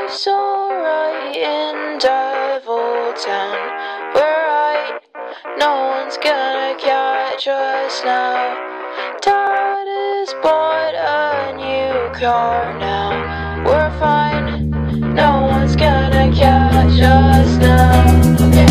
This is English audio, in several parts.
Life's alright in Devil Town. We're right, no one's gonna catch us now. Dad has bought a new car now. We're fine, no one's gonna catch us now. Okay.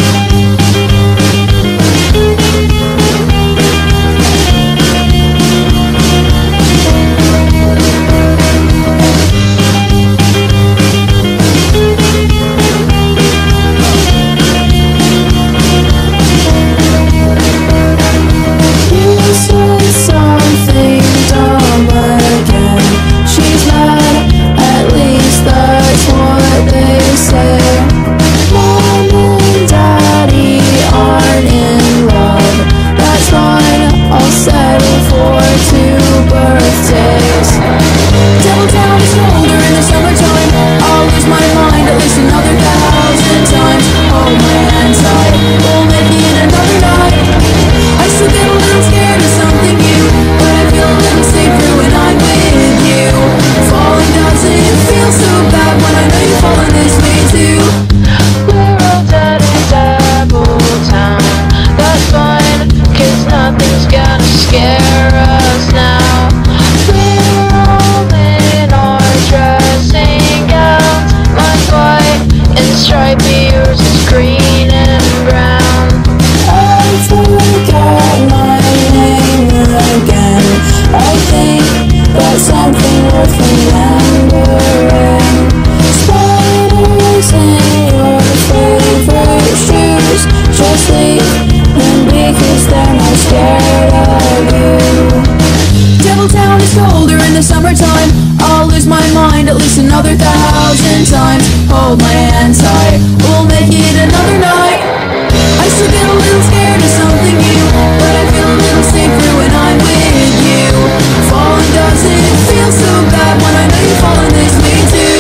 Summertime, I'll lose my mind at least another 1,000 times. Hold my hand tight, we'll make it another night. I still get a little scared of something new, but I feel a little safer when I'm with you. Falling doesn't feel so bad when I know you're falling this way too.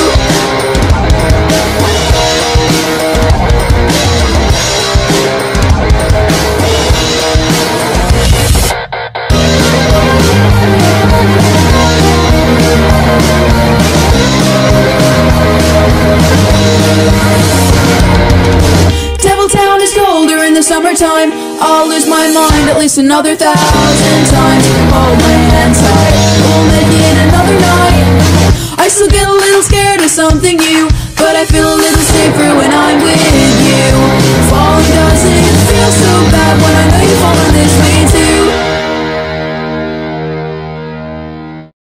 Summertime, I'll lose my mind at least another 1,000 times. Hold my hand tight, we'll make it